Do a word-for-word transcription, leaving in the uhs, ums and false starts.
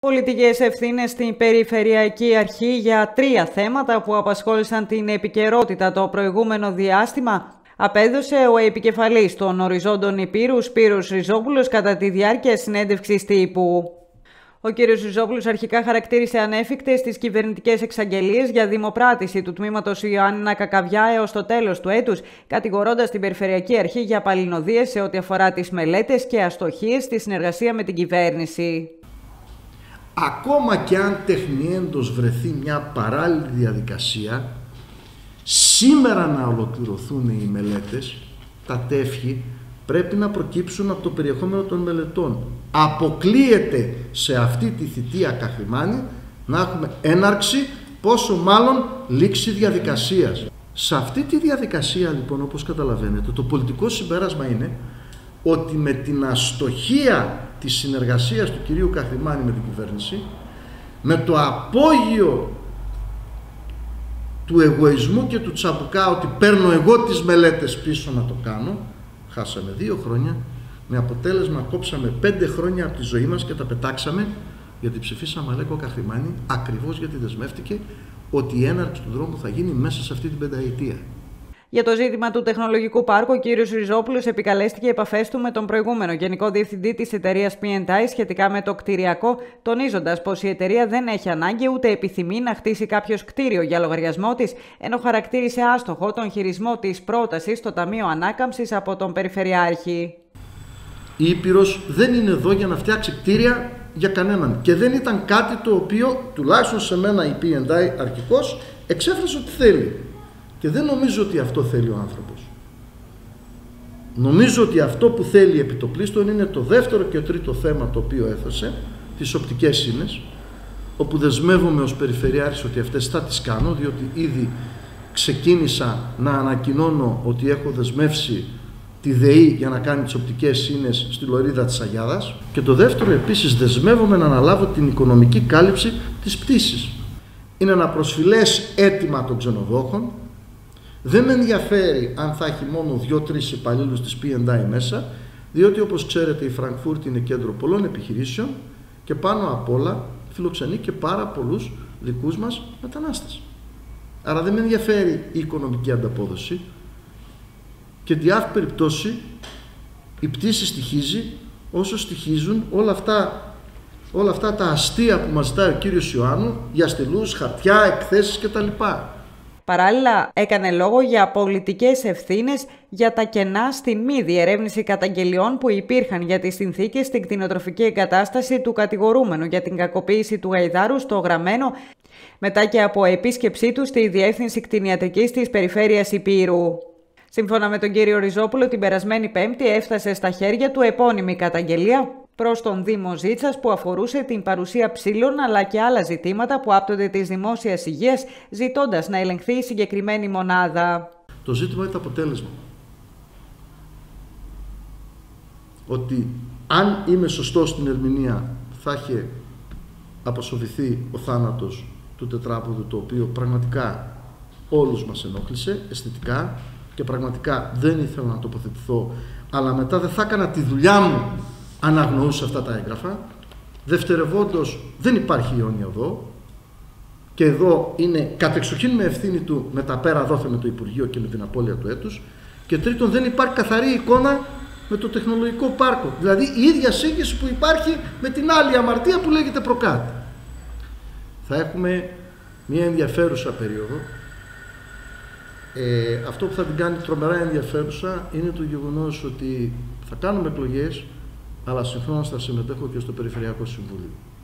Πολιτικές ευθύνες στην Περιφερειακή Αρχή για τρία θέματα που απασχόλησαν την επικαιρότητα το προηγούμενο διάστημα απέδωσε ο επικεφαλής των Οριζόντων Υπήρου, Σπύρος Ριζόπουλος, κατά τη διάρκεια συνέντευξης τύπου. Ο κ. Ριζόπουλος αρχικά χαρακτήρισε ανέφικτες τις κυβερνητικές εξαγγελίες για δημοπράτηση του τμήματος Ιωάννινα Κακαβιά έως το τέλος του έτους, κατηγορώντας την Περιφερειακή Αρχή για παλινοδίες σε ό,τι αφορά τις μελέτες και αστοχίες στη συνεργασία με την κυβέρνηση. Ακόμα και αν τεχνιέντος βρεθεί μια παράλληλη διαδικασία, σήμερα να ολοκληρωθούν οι μελέτες, τα τεύχη πρέπει να προκύψουν από το περιεχόμενο των μελετών. Αποκλείεται σε αυτή τη θητεία Καχριμάνη να έχουμε έναρξη, πόσο μάλλον λήξη διαδικασίας. Σε αυτή τη διαδικασία, λοιπόν, όπως καταλαβαίνετε, το πολιτικό συμπέρασμα είναι ότι με την αστοχία της συνεργασίας του κυρίου Καχριμάνη με την κυβέρνηση, με το απόγειο του εγωισμού και του τσαμπουκά, ότι παίρνω εγώ τις μελέτες πίσω να το κάνω, χάσαμε δύο χρόνια, με αποτέλεσμα κόψαμε πέντε χρόνια από τη ζωή μας και τα πετάξαμε, γιατί ψηφίσαμε Αλέκο Καχριμάνη ακριβώς γιατί δεσμεύτηκε ότι η έναρξη του δρόμου θα γίνει μέσα σε αυτή την πενταετία. Για το ζήτημα του τεχνολογικού πάρκου, ο κ. Ριζόπουλος επικαλέστηκε επαφές του με τον προηγούμενο Γενικό Διευθυντή της εταιρείας πι εντ άι σχετικά με το κτηριακό, τονίζοντας πως η εταιρεία δεν έχει ανάγκη ούτε επιθυμεί να χτίσει κάποιο κτίριο για λογαριασμό της, ενώ χαρακτήρισε άστοχο τον χειρισμό της πρότασης στο Ταμείο Ανάκαμψης από τον Περιφερειάρχη. Η Ήπειρος δεν είναι εδώ για να φτιάξει κτίρια για κανέναν και δεν ήταν κάτι το οποίο, τουλάχιστον σε μένα, η πι εντ άι αρχικώς εξέφρασε ότι θέλει. Και δεν νομίζω ότι αυτό θέλει ο άνθρωπος. Νομίζω ότι αυτό που θέλει επιτοπλίστων είναι το δεύτερο και τρίτο θέμα το οποίο έθεσε, τις οπτικές σύνες, όπου δεσμεύομαι ως Περιφερειάρχης ότι αυτές θα τις κάνω, διότι ήδη ξεκίνησα να ανακοινώνω ότι έχω δεσμεύσει τη ΔΕΗ για να κάνει τις οπτικές σύνες στη Λωρίδα της Αγιάδας. Και το δεύτερο, επίσης, δεσμεύομαι να αναλάβω την οικονομική κάλυψη της πτήσης. Είναι ένα προσφυλές αίτημα των ξενοδόχων. Δεν με ενδιαφέρει αν θα έχει μόνο δύο-τρεις υπαλλήλους της πι εντ άι μέσα, διότι, όπως ξέρετε, η Φραγκφούρτη είναι κέντρο πολλών επιχειρήσεων και πάνω απ' όλα φιλοξενεί και πάρα πολλούς δικούς μας μετανάστες. Άρα δεν με ενδιαφέρει η οικονομική ανταπόδοση και εν διάφη περιπτώσει η πτήση στοιχίζει όσο στοιχίζουν όλα αυτά, όλα αυτά τα αστεία που μας ζητάει ο κύριος Ιωάννου για στυλούς, χαρτιά, εκθέσεις κτλ. Παράλληλα, έκανε λόγο για πολιτικές ευθύνες για τα κενά στη μη διερεύνηση καταγγελιών που υπήρχαν για τις συνθήκες στην κτηνοτροφική εγκατάσταση του κατηγορούμενου για την κακοποίηση του γαϊδάρου στο Γραμμένο, μετά και από επίσκεψή του στη Διεύθυνση Κτηνιατρικής της Περιφέρειας Υπήρου. Σύμφωνα με τον κύριο Ριζόπουλο, την περασμένη Πέμπτη έφτασε στα χέρια του επώνυμη καταγγελία προς τον Δήμο Ζήτσας που αφορούσε την παρουσία ψήλων αλλά και άλλα ζητήματα που άπτονται της δημόσιας υγείας, ζητώντας να ελεγχθεί η συγκεκριμένη μονάδα. Το ζήτημα είναι το αποτέλεσμα. Ότι αν είμαι σωστός στην ερμηνεία θα είχε αποσοβηθεί ο θάνατος του τετράποδου, το οποίο πραγματικά όλους μας ενόχλησε αισθητικά και πραγματικά δεν ήθελα να τοποθετηθώ, αλλά μετά δεν θα έκανα τη δουλειά μου αν αγνοούσα αυτά τα έγγραφα. Δευτερευόντως, δεν υπάρχει αιώνια οδό και εδώ είναι κατεξοχήν με ευθύνη του με τα πέρα δόθε με το Υπουργείο και με την απώλεια του έτους. Και τρίτον, δεν υπάρχει καθαρή εικόνα με το τεχνολογικό πάρκο, δηλαδή η ίδια σύγχυση που υπάρχει με την άλλη αμαρτία που λέγεται Προκάτ. Θα έχουμε μια ενδιαφέρουσα περίοδο. Ε, αυτό που θα την κάνει τρομερά ενδιαφέρουσα είναι το γεγονός ότι θα κάνουμε εκλογές, αλλά συγχρόνως θα συμμετέχω και στο Περιφερειακό Συμβούλιο.